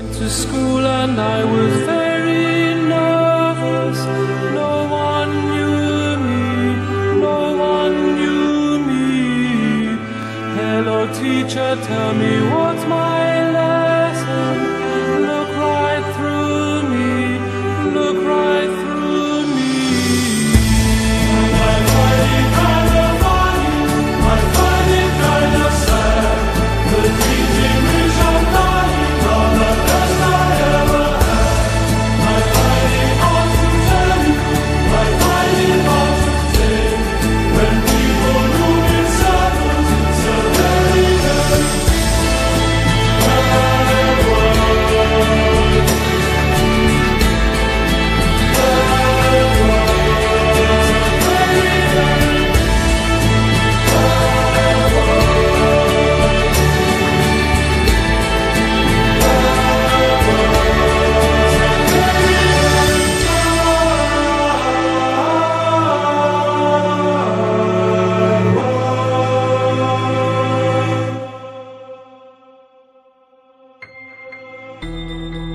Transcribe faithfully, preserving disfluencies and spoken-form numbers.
To school and I was very nervous. No one knew me, no one knew me. Hello teacher, tell me what's my lesson. Look right through me, look right through me. And I find it kind of funny, I find it kind of sad. The teaching which I'm learning on the best I ever had. I find it hard to tell you, I find it hard to say. When people move in circles, it's a very, very bad world. Bad world. It's a very, very bad world. Bad world.